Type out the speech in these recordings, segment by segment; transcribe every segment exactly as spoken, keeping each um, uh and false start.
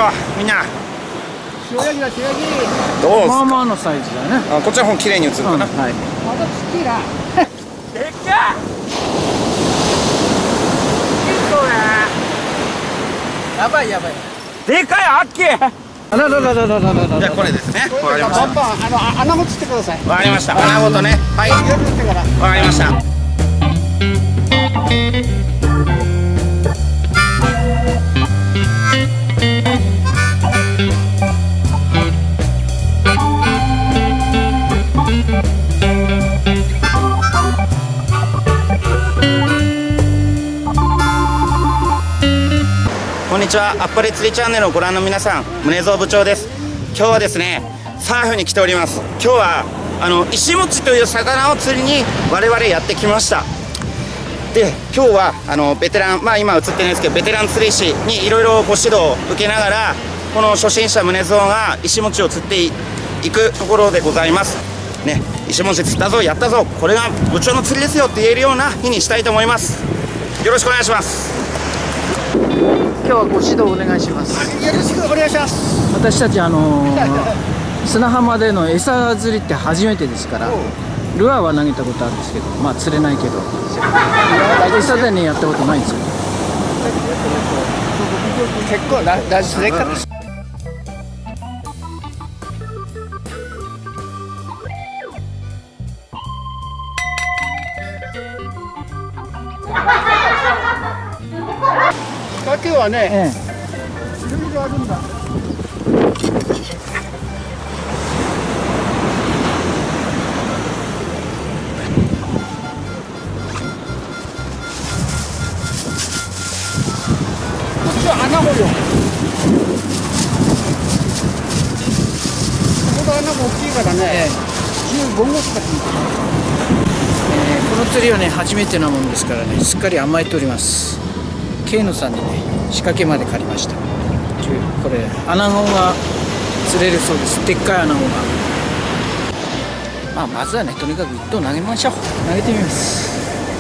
みんな。 塩焼きだ、塩焼き。 どうすか。 まあまあのサイズだね。 あ、こっちの方綺麗に映るかな。 はい。 まだちっちゃいな。でっか。やばいやばい。 でかい、あっけ。 あらららららららら。 じゃあこれですね。わかりましバンバンあの穴もつってください。 た。わかりました。穴ごとね。はい。 やるってから。 わかりました。こんにちは。あっぱれ釣りチャンネルをご覧の皆さん、宗蔵部長です。今日はですね、サーフに来ております。今日はあの石もちという魚を釣りに我々やってきました。で、今日はあのベテラン、まあ今映ってないんですけど、ベテラン釣り師にいろいろご指導を受けながら、この初心者宗蔵が石もちを釣っていくところでございます。ね、石もち釣ったぞ、やったぞ、これが部長の釣りですよって言えるような日にしたいと思います。よろしくお願いします。 今日はご指導お願いします。 よろしくお願いします。 私たちあのー、砂浜での餌釣りって初めてですから、ルアーは投げたことあるんですけど、まあ釣れないけど、餌でねやったことないんですよ。 結構な大事でかった。仕掛けはね、 えいろいろあるんだ。こっちは穴掘るよ。ここの穴も大きいからね、じゅうごごしかついてない。 えーこの釣りはね初めてなもんですからね、すっかり甘えております。ケイノさんにね仕掛けまで借りました。これアナゴが釣れるそうです。でっかいアナゴが。まあまずはねとにかく一投投げましょう。投げてみます。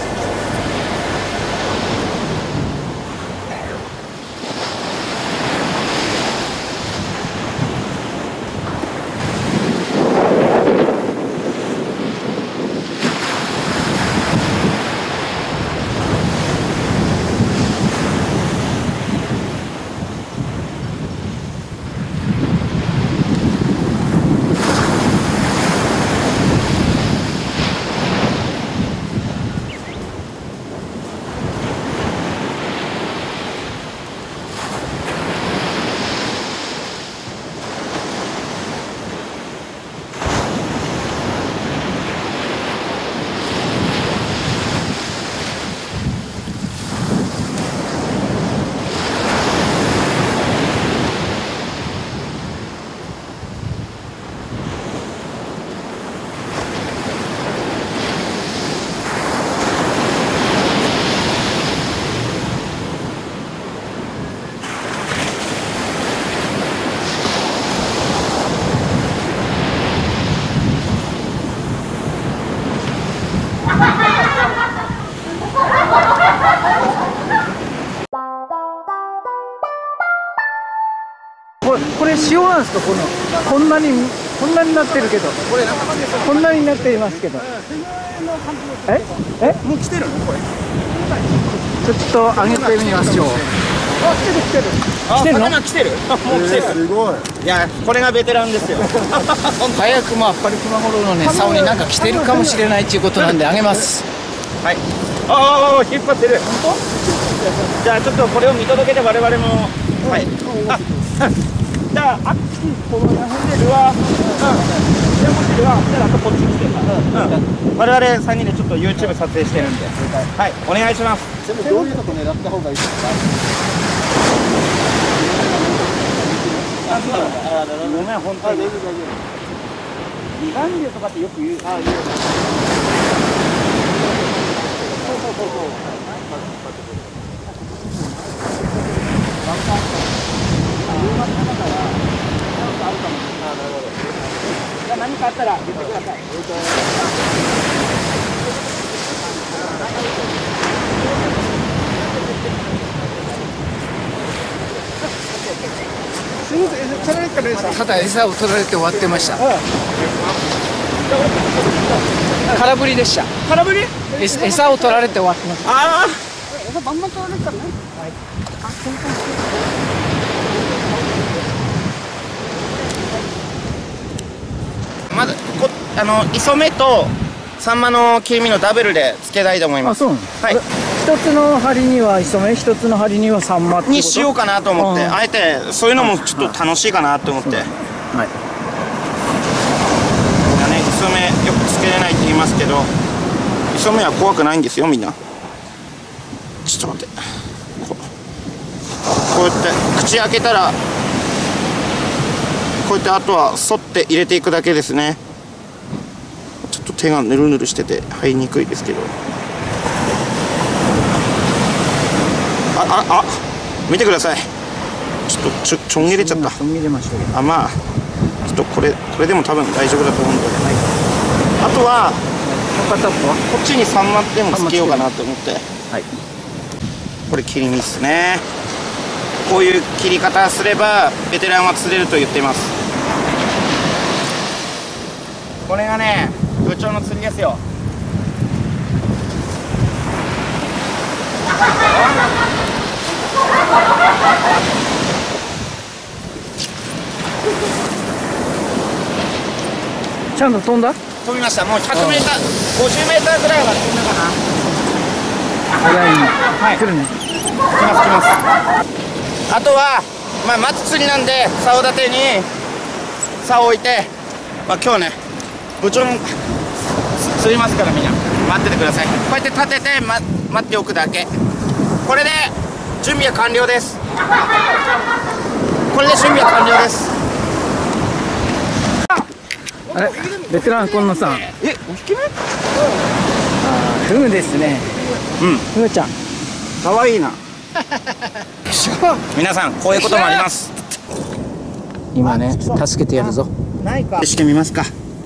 これ、これ塩なんですか。このこんなにこんなになってるけど、こんなになっていますけど、ええもう来てるのこれ。 ちょっと上げてみましょう。 あ、来てる来てる。 あ、 来てるの魚来てる。あ、もう来てる。すごい。いや、これがベテランですよ。 早くもあっぱれ熊五郎のね竿になんか来てるかもしれないっていうことなんで上げます。 はい。ああ、引っ張ってる。本当？じゃあちょっとこれを見届けて我々も。はい。あ、じゃああっちこの辺でルアー。うん。じゃあもしルアー来たらあとこっち来て。うん。我々さんにんでちょっと ユーチューブ 撮影してるんで。はい。お願いします。 でもどういうとこ狙った方がいいですか。 ごめん本当に。離岸流とかってよく言う。ああ、言う。そうそうそうそう。じゃあ何かあったら言ってください。 すぐ取られたら餌。 ただ餌を取られて終わってました。空振りでした。 空振り？ え餌を取られて終わってました。 ああ。餌バンバン取られたからね。はい。あ、そうか。 まずこあの磯目とサンマの切り身のダブルでつけたいと思いまあ、 す。 そうなの。 はい。 一つの針には磯目、一つの針にはサンマってことにしようかなと思って、 うんあえてそういうのもちょっと楽しいかなと思って。 はい。 みんなね、磯目よくつけれないって言いますけど、磯目は怖くないんですよ、みんな。ちょっと待って。こう、こうやって口開けたら、こうやってあとは沿って入れていくだけですね。ちょっと手がぬるぬるしてて入りにくいですけど。あ、あ、あ、見てください。ちょっとちょ、ちょん切れちゃった。 ちょん切れましたけど。 あ、まあ、ちょっとこれ、これでも多分大丈夫だと思うんで。あとは、 もう片っぽはこっちにサンマでもつけようかなと思って。 はい。 これ切り身っすね。こういう切り方すればベテランは釣れると言っています。これがね、部長の釣りですよ。 ちゃんと飛んだ？ 飛びました。もうひゃくメーター、ごじゅうメーターぐらいは飛んだかな。 早いね。 はい、 来るね。 来ます来ます。あとは、まあ、松釣りなんで竿立てに竿を置いて、まあ、今日ね部長の釣りますから、みんな待っててください。こうやって立てて、ま、待っておくだけ。これで準備は完了です。これで準備は完了です。 あれ、ベテラン今野さん。 え、お引き目？ あー、フグですね。 うん、 フグちゃん。 かわいいな。皆さんこういうこともあります。 今ね、助けてやるぞ。 ないか。 してみますか。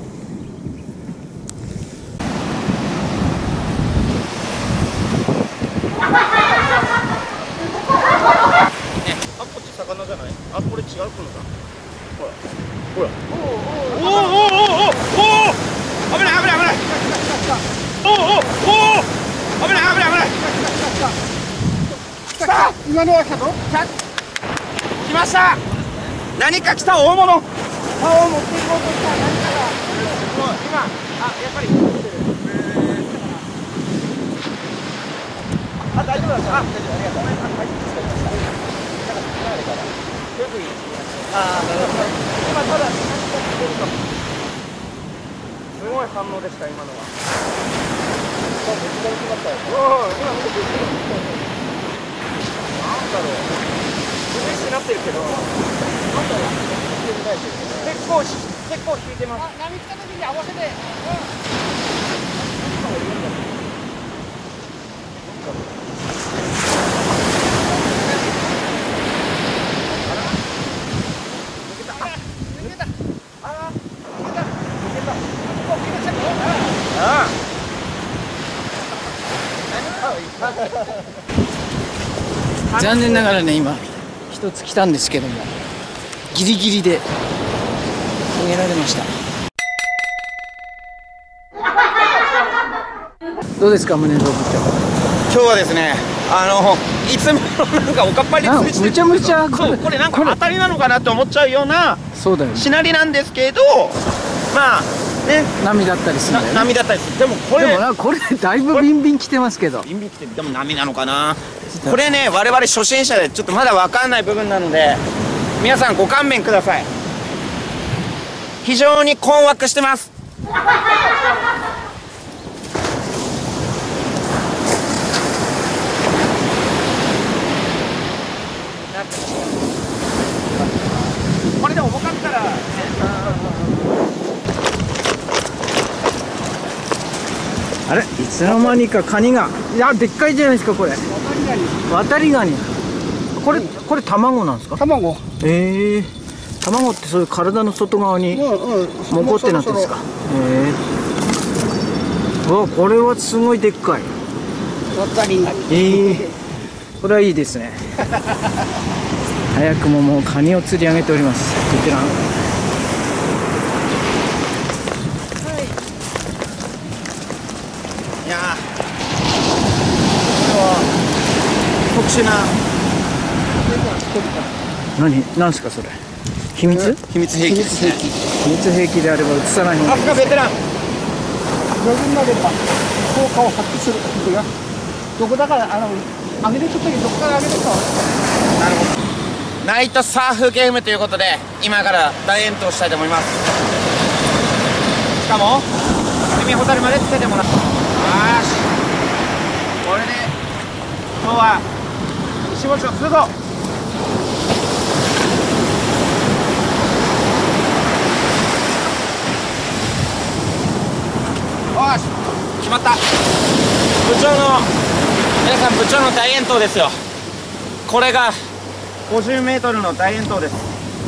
あ、こっち魚じゃない？あ、これ違うこのか。ほら、ほら。おおおおおおおお、危ない危ない危ない。おおおおお、危ない危ない危ない。 来た。今のは来たぞ。 来ました。何か来た、大物。 竿を持っていこうとした何かが。 もう今、あ、やっぱり。あ、大丈夫だった。あ、大丈夫、ありがとう。あ、なるほど。今ただすごい反応でした、今のは。おお、今見てくれてる。なんだろう。嬉しくなってるけど。なんだろう。結構し、結構引いてます。 あ、波来た時に合わせて。 残念ながらね、今一つ来たんですけども、ギリギリで逃げられました。どうですか、宗蔵部長。 今日はですね、あのいつものなんかおかっぱり釣りしてる、 むちゃむちゃそう、これなんか当たりなのかなって思っちゃうようなそうだよね、 しなりなんですけど、まあね、 波だったりするんだよね。 波だったりする。でもこれでもな、これだいぶビンビン来てますけど。 ビンビン来て、でも波なのかな。これね、我々初心者でちょっとまだ分かんない部分なので、皆さんご勘弁ください。非常に困惑してます。これで重かったら、ね、 あれ、いつの間にかカニが、いや、でっかいじゃないですか、これ。渡りガニ。これ、これ卵なんですか。 卵。 ええー、卵ってそういう体の外側に残ってなってんですか。ええー、うわ、これはすごいでっかい。 渡りガニ。 ええー、これはいいですね。 早くももうカニを釣り上げております、ベテラン。 いやー、これは特殊な何何すかそれ、秘密秘密兵器ですね。 秘密兵器であれば映さない方がいい。 さすがベテラン。 上手になれば効果を発揮することがどこだから、あの上げてくときどこから上げるか。 なるほど。ナイトサーフゲームということで今から大遠投したいと思います。しかも海ほたるまでつけてもらう。よーし、これで今日は石持ちをするぞ。よし、決まった。部長の皆さん、部長の大遠投ですよ。これがごじゅうメートルの大遠投です。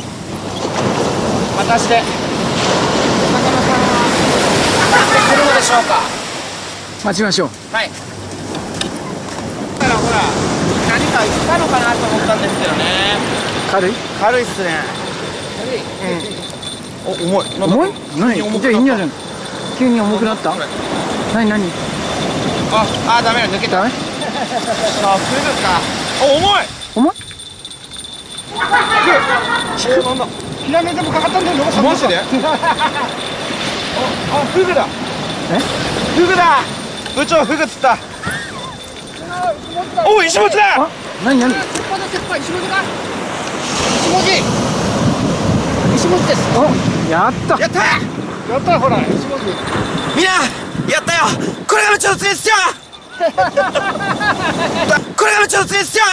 果たしてお魚さんは上がってくるのでしょうか。 待ちましょう。 はい。だからほら、何か来たのかなと思ったんですけどね。 軽い軽いっすね。軽い。うん。お、重い。 重い何、じゃあいいんじゃないの。急に重くなった。何何あ、あ、ダメだ、抜けた。 ダメ。 あ、フグか。お、重い。 重い。 え、なんだ。 ヒラメでもかかったんだよ。 マジで？あ、あ、フグだ。 え？ フグだ。部長、フグ釣った。お、石持ちだ。 あ、何何？ 鉄板だ、鉄板、石文字だ。石文字。石文字です。 お、やった。 やったやった、ほら、石文字。 みんな、やったよ。これが部長の釣りですよ。これが部長の釣りですよ。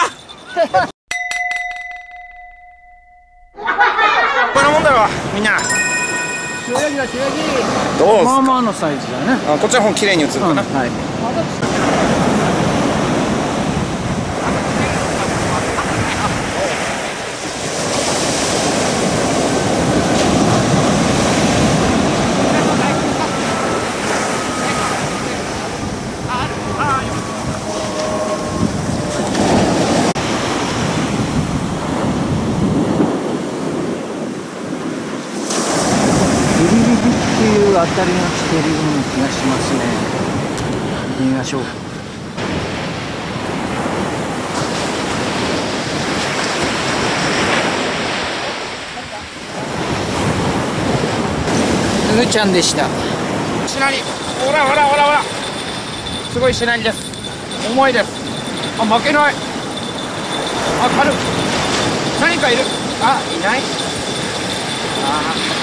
こんなもんだろ、みんな。 塩焼きだ、塩焼き。 どうすか。 まあまあのサイズだね。 あ、こっちの方綺麗に映るかな。 うん、はい。ビリビリっていう当たりが来てるような気がしますね。行ってみましょう。フグちゃんでした。 しなり。ほらほらほらほら。すごいしなりです。重いです。あ、負けない。あ、軽い。何かいる。あ、いない。あー、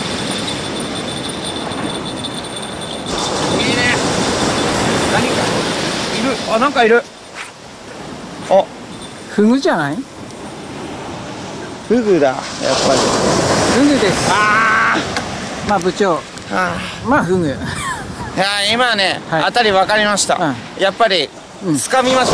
いいね。何かいる。あ、なんかいる。あ、 フグじゃない？ フグだ。やっぱり。 フグです。 あまあ部長。 ーあまあフグ。 ー。いやー、今ね、 はい、 当たり分かりました。 うやっぱり、 うん、 掴みました。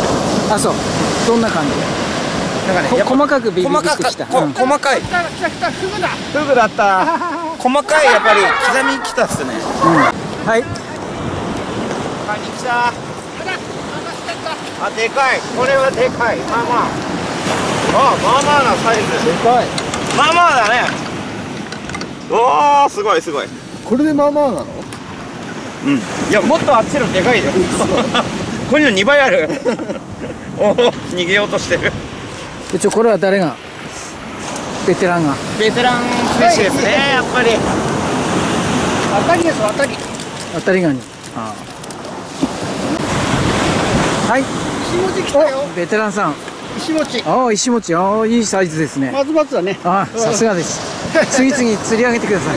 あ、そう。どんな感じ？ なんかね、やっぱ細かくビビビってきた。 こうん、 細かい。 来た、来た、来た、フグだ。 フグだった。細かい、やっぱり刻みきたっすね。 うん、はい。 カニ来た。あ、でかい。これはでかい。まあまあ。あ、まあまあなサイズ。 でかい。 まあまあだね。おお、すごいすごい。 これでまあまあなの？ うん。いや、もっとあっちのでかいよ。これのにばいある。おお、逃げようとしてる。 部長、これは誰が？ベテランが。 ベテラン選手ですね、やっぱり。 当たりです、当たり。 当たりガニ。ああ。はい。 石文字来たよ。 ベテランさん。 石持ち。 ああ、石持ち。ああ、いいサイズですね。 まずまずだね。 ああ、さすがです。次々釣り上げてください。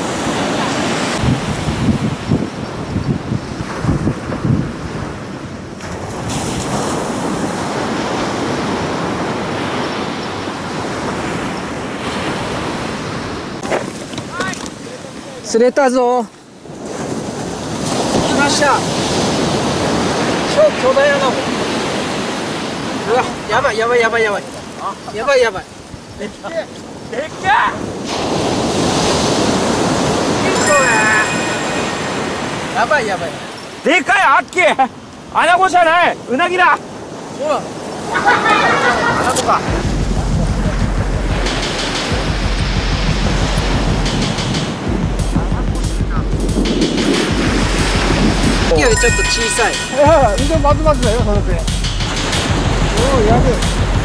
釣れたぞ。来ました。超巨大なの。うわ、やばいやばいやばいやばい。やばいやばい。 でっけえ。 やばいやばい。 でかい、あっけ。アナゴじゃない。うなぎだ。 ほら。 アナゴか。 よりちょっと小さい。 いやでまずまずだよそれで。おおやべ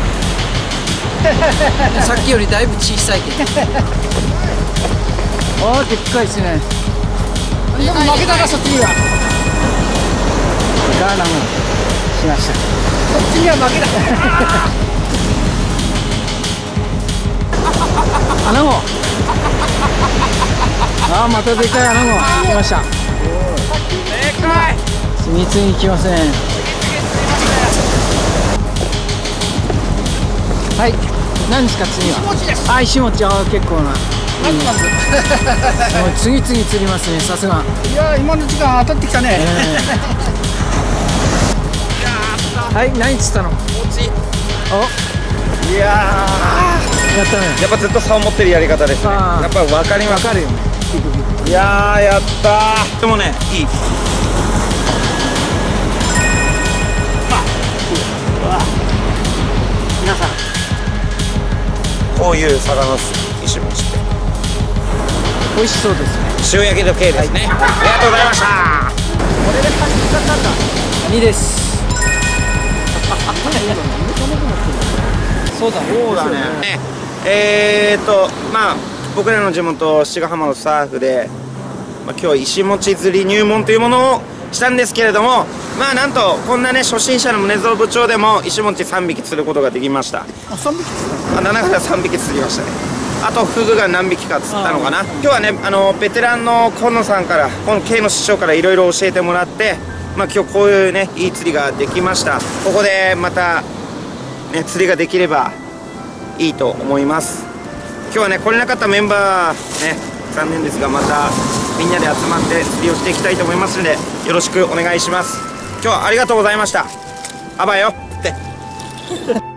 え。 さっきよりだいぶ小さいけど。ああでっかいですね。 でも負けたかそっちには。 ガーナもしました。 そっちには負けた。 アナゴ。ああまたでかいアナゴ来ました。 でかい。 次々来ますね。はい、何ですか次は。 石餅です。 あ、石餅、ああ結構な。 まずまず。 もう次々釣りますね、さすが。 いや今の時間当たってきたね。 はい、何釣ったの。 餅。 お、 いやー、 やったね。 やっぱずっと竿持ってるやり方ですね。 あーやっぱり分かります。 わかるよね。 いやー、やったー。でもね、いい。 皆さん、 こういう魚の石餅って美味しそうですね。 塩焼きの系ですね。ありがとうございました。 これで感じ方なんだ。 にです。そうだね。 そうだね。ねえーとまあ僕らの地元志賀浜のスタッフで、まあ、今日は石餅釣り入門というものをしたんですけれども、まあなんとこんなね初心者の宗蔵部長でも石餅さんびき釣ることができました。 あ三匹ですか。 あななからさんびき釣りましたね。あとフグが何匹か釣ったのかな。今日はねあのベテランの今野さんからこの K の師匠からいろいろ教えてもらって、まあ今日こういうねいい釣りができました。ここでまたね釣りができればいいと思います。今日はね来れなかったメンバーね残念ですが、またみんなで集まって釣りをしていきたいと思いますのでよろしくお願いします。今日はありがとうございました。あばよって